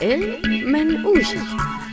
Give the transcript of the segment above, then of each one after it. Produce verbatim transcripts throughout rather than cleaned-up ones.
المنقوشة.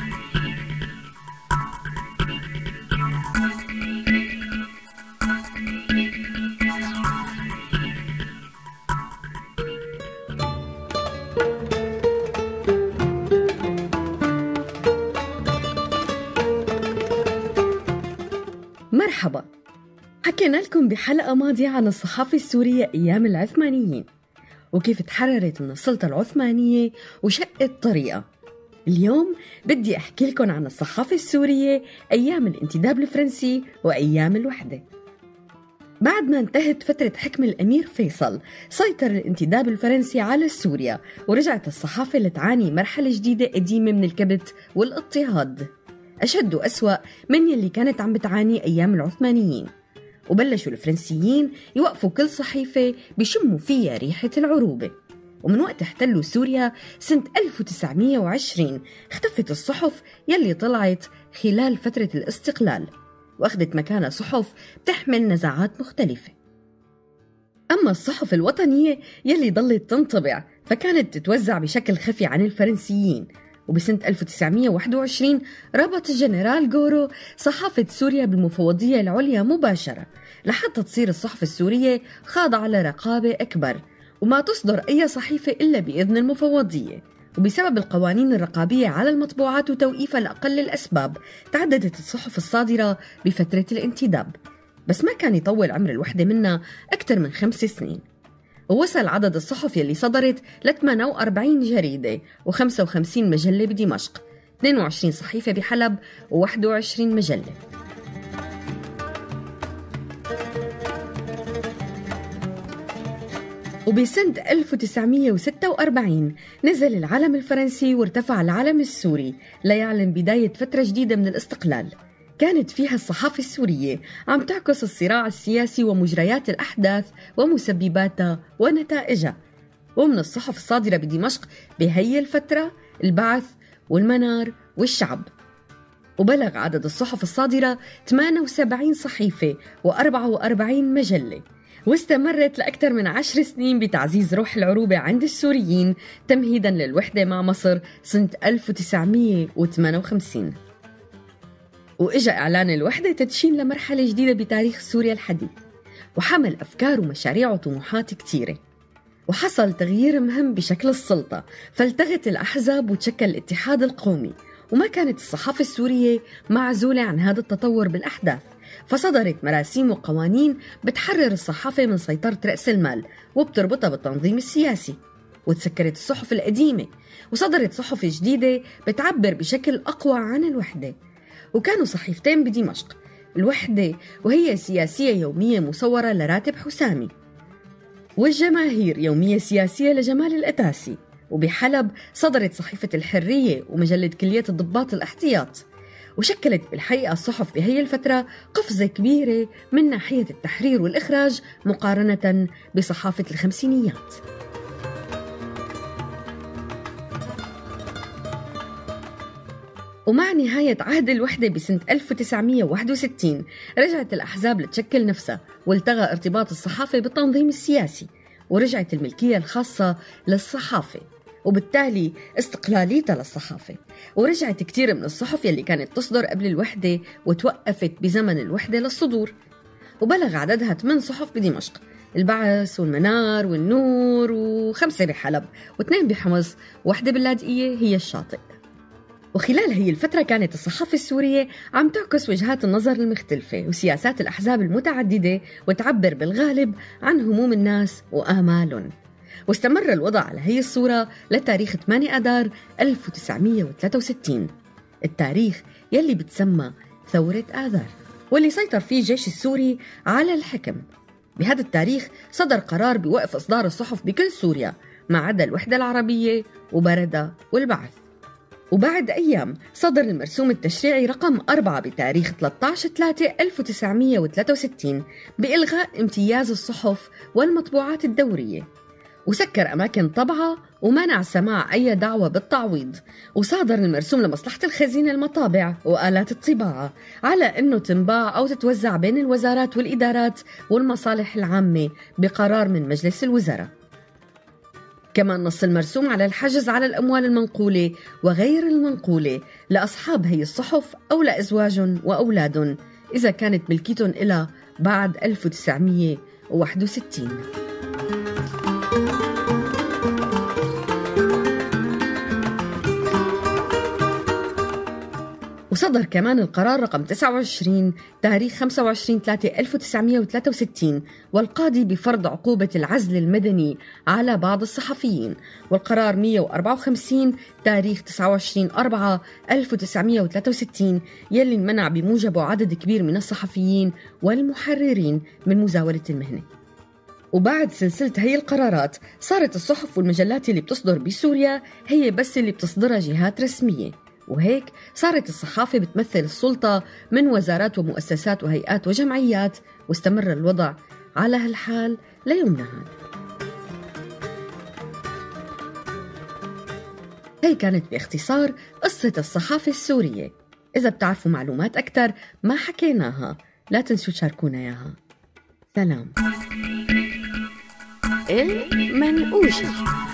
مرحبا، حكينا لكم بحلقة ماضية عن الصحافة السورية أيام العثمانيين وكيف تحررت من السلطة العثمانية وشقت طريقة. اليوم بدي أحكي لكم عن الصحافة السورية أيام الانتداب الفرنسي وأيام الوحدة. بعد ما انتهت فترة حكم الأمير فيصل، سيطر الانتداب الفرنسي على سوريا ورجعت الصحافة لتعاني مرحلة جديدة قديمة من الكبت والاضطهاد، أشد وأسوأ من يلي كانت عم بتعاني أيام العثمانيين. وبلشوا الفرنسيين يوقفوا كل صحيفة بيشموا فيها ريحة العروبة. ومن وقت احتلوا سوريا سنة ألف وتسعمية وعشرين اختفت الصحف يلي طلعت خلال فترة الاستقلال، وأخذت مكانها صحف بتحمل نزعات مختلفة. أما الصحف الوطنية يلي ضلت تنطبع فكانت تتوزع بشكل خفي عن الفرنسيين. وبسنة ألف وتسعمية وواحد وعشرين ربط الجنرال غورو صحافة سوريا بالمفوضية العليا مباشرة لحتى تصير الصحف السورية خاضعة لرقابة أكبر، وما تصدر أي صحيفة إلا بإذن المفوضية. وبسبب القوانين الرقابية على المطبوعات وتوقيفها لأقل الأسباب تعددت الصحف الصادرة بفترة الانتداب، بس ما كان يطول عمر الوحدة منها أكثر من خمس سنين. ووصل عدد الصحف يلي صدرت ل ثمانية وأربعين جريدة وخمسة وخمسين مجلة بدمشق، اثنين وعشرين صحيفة بحلب وواحد وعشرين مجلة. وبسنة ألف وتسعمية وستة وأربعين نزل العلم الفرنسي وارتفع العلم السوري ليعلن بداية فترة جديدة من الاستقلال كانت فيها الصحافة السورية عم تعكس الصراع السياسي ومجريات الأحداث ومسبباتها ونتائجها. ومن الصحف الصادرة بدمشق بهي الفترة البعث والمنار والشعب. وبلغ عدد الصحف الصادرة ثمانية وسبعين صحيفة وأربعة وأربعين مجلة، واستمرت لأكثر من عشر سنين بتعزيز روح العروبة عند السوريين تمهيداً للوحدة مع مصر سنة ألف وتسعمية وثمانية وخمسين. وإجا إعلان الوحدة تدشين لمرحلة جديدة بتاريخ سوريا الحديث، وحمل أفكار ومشاريع وطموحات كتيرة. وحصل تغيير مهم بشكل السلطة، فالتغت الأحزاب وتشكل الاتحاد القومي، وما كانت الصحافة السورية معزولة عن هذا التطور بالأحداث، فصدرت مراسيم وقوانين بتحرر الصحافة من سيطرة رأس المال وبتربطها بالتنظيم السياسي. وتسكرت الصحف القديمة وصدرت صحف جديدة بتعبر بشكل أقوى عن الوحدة. وكانوا صحيفتين بدمشق، الوحدة وهي سياسية يومية مصورة لراتب حسامي، والجماهير يومية سياسية لجمال الأتاسي. وبحلب صدرت صحيفة الحرية ومجلة كلية الضباط الاحتياط. وشكلت بالحقيقة الصحف بهي الفترة قفزة كبيرة من ناحية التحرير والإخراج مقارنة بصحافة الخمسينيات. ومع نهاية عهد الوحدة بسنة ألف وتسعمية وواحد وستين رجعت الأحزاب لتشكل نفسها، والتغى ارتباط الصحافة بالتنظيم السياسي، ورجعت الملكية الخاصة للصحافة وبالتالي استقلاليتها للصحافة. ورجعت كتير من الصحف يلي كانت تصدر قبل الوحدة وتوقفت بزمن الوحدة للصدور. وبلغ عددها ثمان صحف بدمشق، البعث والمنار والنور، وخمسة بحلب واثنين بحمص، وواحدة باللاذقية هي الشاطئ. وخلال هي الفترة كانت الصحافة السورية عم تعكس وجهات النظر المختلفة وسياسات الأحزاب المتعددة، وتعبر بالغالب عن هموم الناس وآمالهم. واستمر الوضع على هي الصورة لتاريخ ثمانية أذار ألف وتسعمية وثلاثة وستين، التاريخ يلي بتسمى ثورة آذار، واللي سيطر فيه الجيش السوري على الحكم. بهذا التاريخ صدر قرار بوقف إصدار الصحف بكل سوريا ما عدا الوحدة العربية وبردة والبعث. وبعد أيام صدر المرسوم التشريعي رقم أربعة بتاريخ ثلاثة عشر ثلاثة ألف وتسعمية وثلاثة وستين بإلغاء امتياز الصحف والمطبوعات الدورية، وسكر أماكن طبعها ومنع سماع أي دعوة بالتعويض. وصادر المرسوم لمصلحة الخزينة المطابع وآلات الطباعة على أنه تنباع أو تتوزع بين الوزارات والإدارات والمصالح العامة بقرار من مجلس الوزراء. كمان نص المرسوم على الحجز على الأموال المنقولة وغير المنقولة لأصحاب هي الصحف أو لأزواج وأولاد إذا كانت ملكيتهم إلى بعد ألف وتسعمية وواحد وستين. وصدر كمان القرار رقم تسعة وعشرين تاريخ خمسة وعشرين ثلاثة ألف وتسعمية وثلاثة وستين والقاضي بفرض عقوبة العزل المدني على بعض الصحفيين، والقرار مية وأربعة وخمسين تاريخ تسعة وعشرين أربعة ألف وتسعمية وثلاثة وستين يلي انمنع بموجبه عدد كبير من الصحفيين والمحررين من مزاولة المهنة. وبعد سلسلة هي القرارات صارت الصحف والمجلات اللي بتصدر بسوريا هي بس اللي بتصدرها جهات رسمية، وهيك صارت الصحافة بتمثل السلطة من وزارات ومؤسسات وهيئات وجمعيات، واستمر الوضع على هالحال ليومنا هذا. هي كانت باختصار قصة الصحافة السورية. إذا بتعرفوا معلومات أكتر ما حكيناها لا تنسوا تشاركونا إياها. سلام. المنقوشة.